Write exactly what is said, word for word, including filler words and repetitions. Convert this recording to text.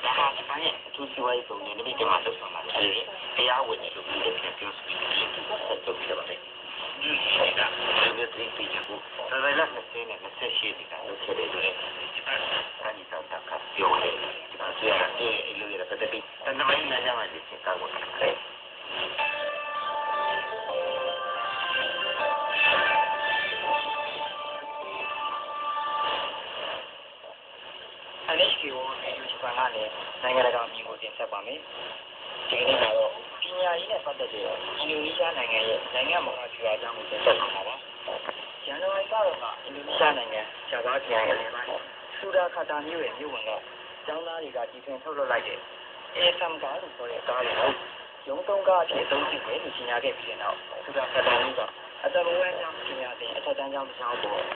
ဒါဟာစပိုင်းရဲ့အထူးစီးပွားရေးပုံနဲ့နိမိတ်မှာလုပ်ဆောင်လာတယ်။တရားဝင်တယ်လို့ပြောပြပြောဆိုပြီးဒီလိုဆက်လုပ်ပြပါတယ်။ဒီကနေ့ဒီပြည်ကိုဒါလည်းလက်နဲ့နဲ့ဆက်ရှိနေတာလို့ဆိုတယ်လို့ဒီကနေ့တော့တာကပြောတယ်။ဒါဆိုရင်ဒီလိုရတဲ့တဲ့တနမိုင်းနာကြမှာဒီစကားကိုတယ်။ N H K ကိုဗီဒီယိုဂျပန်ကနေနိုင်ငံတကာအမြင်ကိုတင်ဆက်ပါမယ်။ဒီကနေ့ကတော့ပညာရေးနဲ့ပတ်သက်တဲ့အင်ဒိုနီးရှားနိုင်ငံရဲ့နိုင်ငံမဟာဗျူဟာအကြောင်းကိုတင်ဆက်ပါမှာပါ။ဇန်နဝါရီလတော့ကအင်ဒိုနီးရှားနိုင်ငံဂျာဗာခရိုင်အလယ်ပိုင်းဆူဒါခါတာမြို့ရဲ့မြို့ဝင်ကကျောင်းသားတွေကတီထွင်ထုတ်လုပ်လိုက်တဲ့ A S M ကားလို့ခေါ်တဲ့ကားတွေကိုရုံးသုံးကားအဖြစ်အသုံးပြုမယ်လို့ကြေညာခဲ့ပြီးတဲ့နောက်ဆူဒါခါတာမြို့ကအတမဝဲကျောင်းပညာသင်အထက်တန်းကျောင်းတစ်ကျောင်းကို